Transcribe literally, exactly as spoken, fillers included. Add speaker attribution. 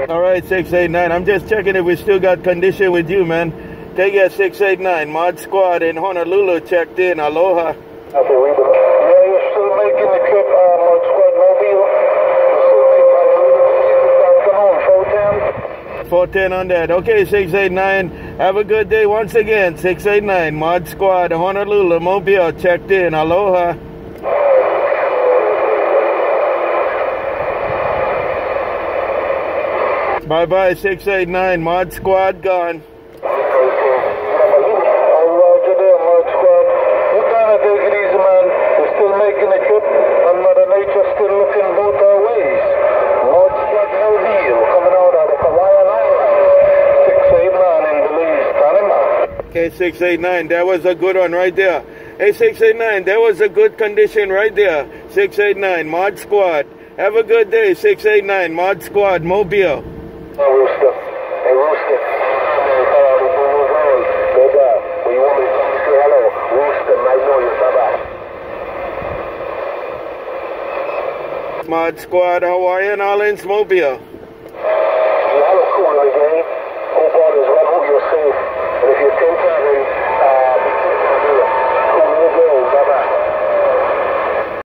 Speaker 1: All right, six eight nine. I'm just checking if we still got condition with you, man. Take care, six eight nine. Mod Squad in Honolulu checked in. Aloha.
Speaker 2: Okay, we do. Yeah, you're still making the trip, uh, ModSquad Mobile. You're still making
Speaker 1: four ten on that. Okay, six eight nine. Have a good day once again. six eight nine. Mod Squad Honolulu Mobile checked in. Aloha. Bye bye, six eight nine. Mod Squad gone.
Speaker 2: Making a trip, and Mother Nature still looking both our ways. ModSquad Mobile coming out of the Hawaiian Islands. six eight nine in Belize, Panama.
Speaker 1: Okay, six eight nine, that was a good one right there. Hey, six eight nine, that was a good condition right there. six eight nine, Mod Squad. Have a good day, six eight nine, Mod Squad, Mobile.
Speaker 2: Hey, Rooster. Hey, Rooster. You want me to say hello? Rooster, I know you, bye-bye.
Speaker 1: Mod Squad Hawaiian Islands Mobile.